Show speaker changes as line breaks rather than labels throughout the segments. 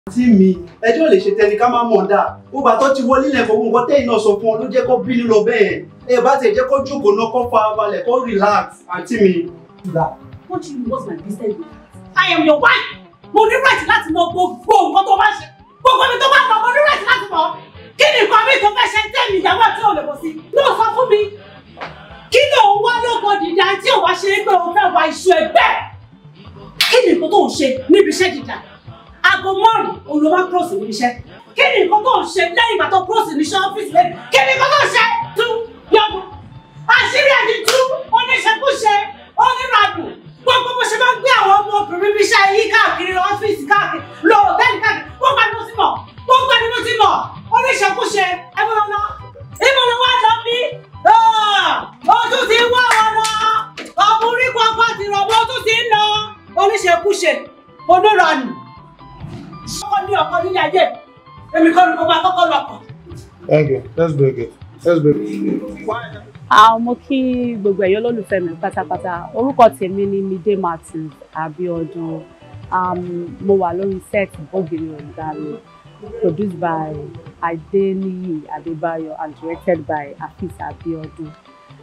Tí mi ẹjọ́ lè ṣe tẹni ká má mọ̀ dá ó bá tó ti wọlé lẹ́kọ̀ọ́ nǹkan tẹ́yìn náà sọ fún ọ ló jẹ́ kó bínú lọ bẹ́ẹ̀ ẹ bá tẹ̀ jẹ́ kó jókòó náà kó fara balẹ̀ kó relax àǹtí mi.
What do you know what's my business? I am your wife. Mo ní right láti mọ gbogbo nǹkan tó bá ṣe. Gbogbo mi tó bá sọ mo ní right láti mọ̀. Kí ni nǹkan mi tó fẹ́ ṣe tẹ́mi ìyàwó àti òun lè bọ̀ sí? Ló sọ fún mi. Kí ló ń wá lóko dìda tí ò wá ṣe é pé òun fẹ́ wá iṣu ẹgbẹ́? Kí ni nǹkan tó ń ṣe níbi iṣẹ́ jíjà? Aago márùn-ún òun ló máa ń cross níbi iṣẹ́. Kí ni nǹkan tó ń ṣe lẹ́yìn ìgbà tó cross ní iṣẹ́ ọ́fíìsì lẹ́nu? Kí ni nǹkan tó ń ṣe? Tú yọ̀bù. Àṣírí àti tú oníṣekúṣe onírànù. Gbogbo bó ṣe máa ń gbé àwọn ọmọ obìnrin bí iṣẹ́ yí káàkiri ọ́fíìsì káàkiri lọ hòtẹ́ẹ̀lì káàkiri. Gbogbo ẹni mo ti mọ̀. Gbogbo ẹni mo ti mọ̀. Oníṣekúṣe ẹgbẹ́lọ́lá. Ìmọ̀lẹ́ wa lọ bí. Ojú ti ń wá wọn lọ. Ọkùnrin kankan ti rọ̀ mọ́ ojú ti ń lọ. Oníṣekúṣe onírànù. Ọkọ ní ọkọ nílé ayé. Èmi kọ́ ni mo máa kọ́kọ́ lọ́kọ̀.
Thank you. Let's break it. Let's break it.
Mo kí gbogbo ẹ̀yọ́ lólùfẹ́ mi pátápátá. Orúkọ tèmi ni Mide Martins Abiodun. Mo wà lórí set Bogiri Ondalo, produced by Adeniyi Adebayo and directed by Afis Abiodun.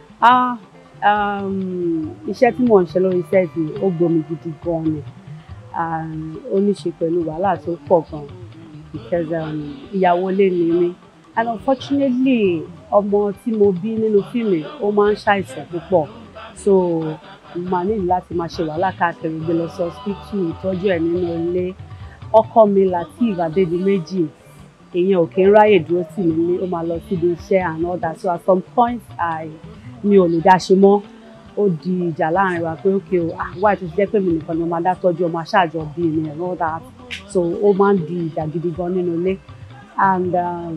Iṣẹ́ tí mò ń ṣe lórí set yìí ó gbomi gidi gan ni. Ó ní ṣe pẹ̀lú wàhálà tó pọ̀ gan because ìyàwó ilé ni mí. And unfortunately, ọmọ tí mo bí nínú fíìmù ó máa ń ṣàìsàn púpọ̀. So, mo máa ní láti máa ṣe wàhálà káàkiri gbé lọ sí hospital ìtọ́jú ẹ̀ nínú ilé. Ọkọ mi Lateef Adedimeji, èèyàn ò kí ń ráyè dúró tì mí ní ó máa lọ síbi iṣẹ́ and all that. So at some point, mi ò lè dá ṣe mọ́. Ó di ìjà láàrin wa pé okay o, why tó jẹ́ pé mi nìkan ni mo máa dá tọ́jú ọmọ aṣáájọ bí mi and all that. So, ó máa ń di ìjà gidi gan nínú ilé. And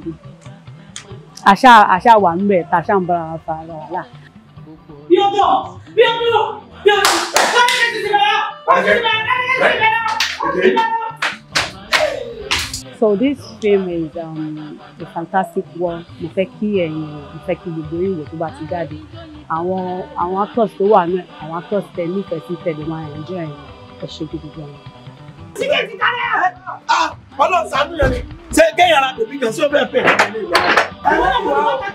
àṣà wà níbẹ̀ tá a ṣà ń bára wa fa ara wàhálà. So this film is a fantastic one. Mo fẹ́ kí gbogbo ìwé tó bá ti jáde. Àwọn actors tó wà náà, àwọn actors tẹ nífẹ̀ẹ́ sí tẹ̀lé máa enjoy ẹ̀yìn ẹ̀ṣẹ̀ gidi gan.
Ọlọ́run ṣàánú yẹn ni ṣé kéèyàn ra bèbí kan sí ó bẹ́ẹ̀ pè é.